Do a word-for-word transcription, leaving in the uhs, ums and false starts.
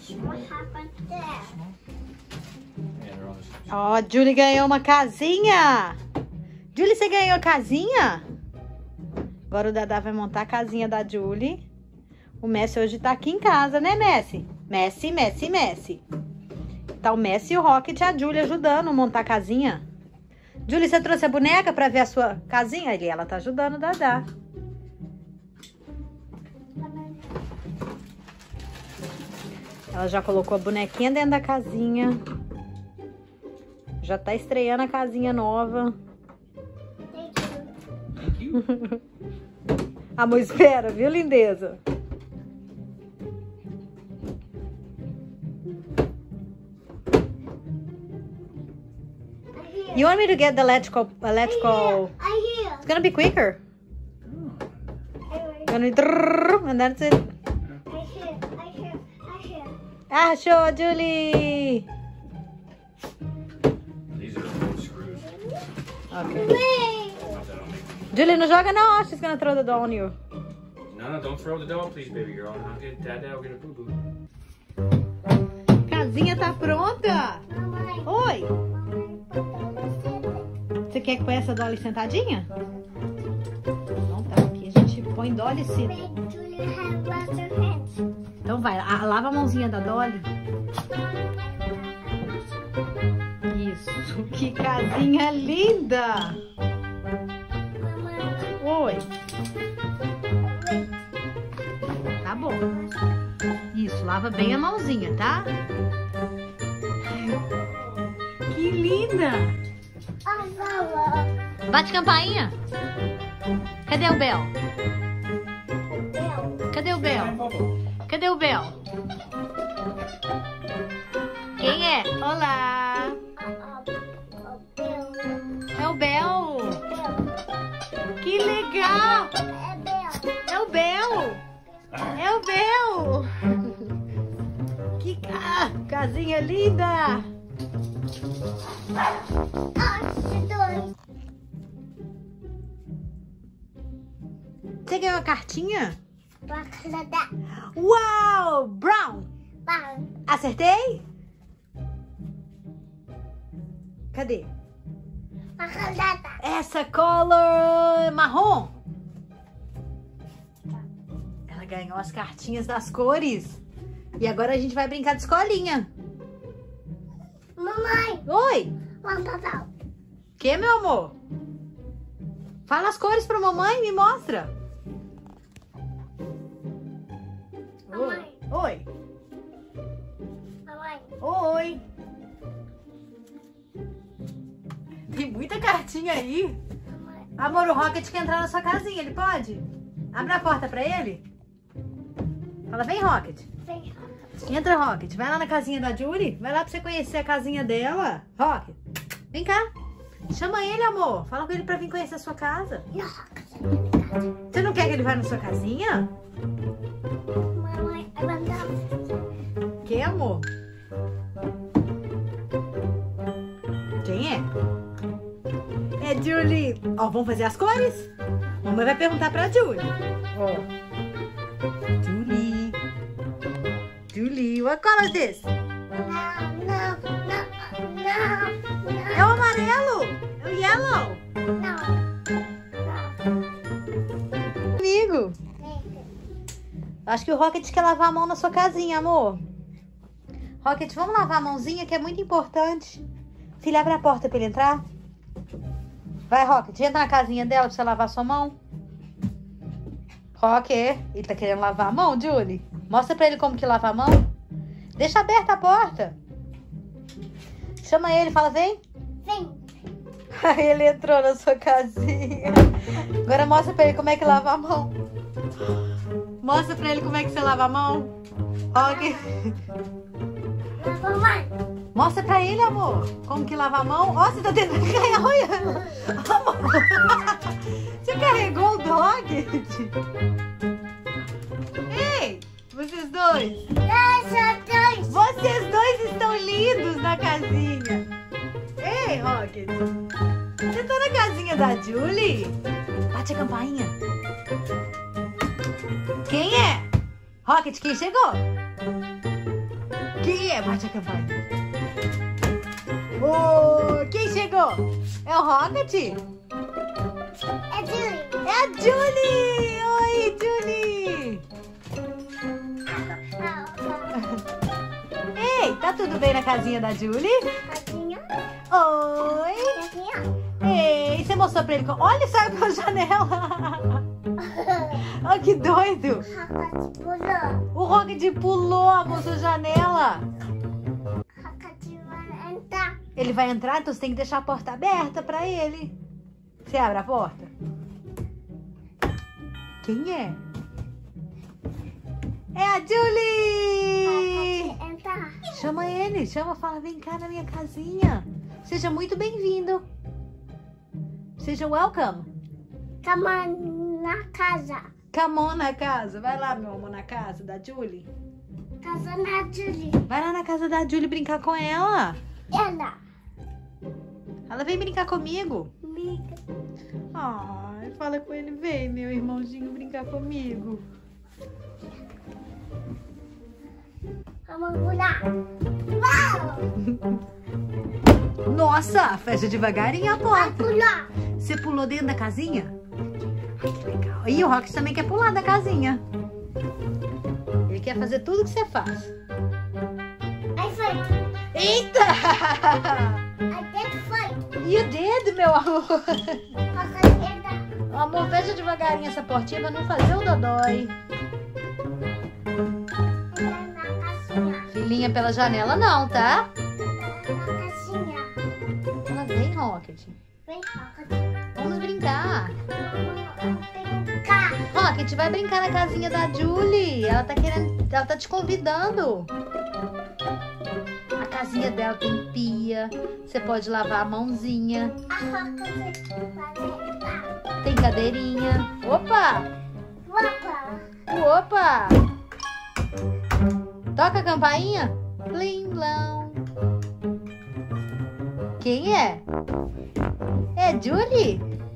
Ó, oh, Julie ganhou uma casinha. Julie, você ganhou casinha? Agora o Dadá vai montar a casinha da Julie. O Messi hoje tá aqui em casa, né, Messi? Messi, Messi, Messi. Tá o Messi e o Rocket e a Julie ajudando a montar a casinha. Julie, você trouxe a boneca pra ver a sua casinha? Ali, ela tá ajudando o Dadá. Ela já colocou a bonequinha dentro da casinha. Já tá estreando a casinha nova. Thank you. Amor, espera, viu, lindeza? You want me to get the electrical, electrical... I hear. It's gonna be quicker. I Gonna be... And that's it. hear. I hear. I hear. Ah, show, Julie! These are the screws. Okay. Wait. Not that I'll make. Julie, não joga não. She's gonna throw the doll on you. No, no, don't throw the doll, please, baby girl. I'll get dad, dad will get a boo boo. Casinha tá pronta. Mamãe. Oi. Mamãe, papai, Você quer que põe essa Dolly sentadinha? Então tá, aqui a gente põe Dolly sim. Make Julie have lots of hands. Então vai, a- lava a mãozinha da Dolly. Isso, que casinha linda. Mamãe. Oi. Tá bom. Isso, lava bem a mãozinha, tá? Que linda. Ah, vovó. Bate campainha. Cadê o Bel? Bel. Cadê o Bel? Cadê o Bel? Quem é? Olá. Ah, ah, Bel. É o Bel. Bel. Que legal. É Bel. É o Bel. É o Bel. Que ca... casinha linda. Ah, dois. Você ganhou uma cartinha? Bacalhada. Uau! Brown. Bang. Acertei? Cadê? Bacalhada. Essa color marrom. Ela ganhou as cartinhas das cores. E agora a gente vai brincar de escolinha. Mamãe. Oi! Vamos papai. Que, meu amor? Fala as cores pra mamãe, me mostra. Mamãe. Oi. Mamãe. Oi. Tem muita cartinha aí. Mamãe. Amor, o Rocket quer entrar na sua casinha, ele pode? Abre a porta pra ele. Fala, vem, Rocket. Vem. Entra, Rocket. Vai lá na casinha da Julie. Vai lá pra você conhecer a casinha dela. Rocket, vem cá. Chama ele, amor. Fala com ele pra vir conhecer a sua casa. Você não quer que ele vá na sua casinha? Mamãe. Mamãe. Que, amor? Quem é? É Julie. Ó, vamos fazer as cores? Mamãe vai perguntar pra Julie. Ó. Julie. Julie, what color is this? Não, não, não, não, É o amarelo. É o yellow. não, não. Amigo. Acho que o Rocket quer lavar a mão na sua casinha, amor. Rocket, vamos lavar a mãozinha, que é muito importante. Filha, abre a porta pra ele entrar. Vai, Rocket, entra na casinha dela pra você lavar a sua mão. Rocket, ele tá querendo lavar a mão, Julie? Mostra pra ele como que lava a mão. Deixa aberta a porta. Chama ele, fala, vem. Vem. Aí ele entrou na sua casinha. Agora mostra pra ele como é que lava a mão. Mostra pra ele como é que você lava a mão. Ok. Mamãe. Mostra pra ele, amor, como que lava a mão. Ó, você tá tentando ganhar. Olha. Amor. Você carregou o dog? Ei, vocês dois. Essa dois. Vocês dois estão lindos na casinha. Ei, Rocket. Você tá na casinha da Julie? Bate a campainha. Quem é? Rocket, quem chegou? Quem é? Bate a campainha. Oh, quem chegou? É o Rocket? É Julie. É a Julie! Oi, Julie! Ei, tá tudo bem na casinha da Julie? Casinha. Oi! Casinha. Ei, você mostrou pra ele? Olha, saiu pela janela! Olha que doido! Rocket pulou. O Rocket pulou a moça janela! Rocket vai entrar. Ele vai entrar, então você tem que deixar a porta aberta pra ele. Você abre a porta? Quem é? É a Julie! Rocket entrar. Chama ele, chama, fala, vem cá na minha casinha. Seja muito bem-vindo. Seja welcome. Tamo na casa. Come on na casa. Vai lá, meu amor, na casa da Julie. Casa na Julie. Vai lá na casa da Julie brincar com ela. Ela. Ela vem brincar comigo. Amiga. Ai, fala com ele, vem, meu irmãozinho, brincar comigo. Vamos pular. Uau! Nossa, fecha devagarinho a Vai porta. pular. Você pulou dentro da casinha? Legal. E o Rox também quer pular da casinha. Ele quer fazer tudo que você faz. Aí foi. Eita! Até foi. E o dedo, meu amor? Rocket entra. Amor, fecha devagarinho essa portinha pra não fazer o dodói. Entra na casinha. Filhinha pela janela não, tá? Entra na casinha. Ela vem, Rocket. Vem, Rocket. Vamos brincar. Vamos brincar. Rocket, vai brincar na casinha da Julie. Ela tá querendo. Ela tá te convidando. A casinha dela tem pia. Você pode lavar a mãozinha. A Rocket vai entrar. Tem cadeirinha. Opa! Opa. Opa! Toca a campainha. Plim, blão. Quem é? É Julie?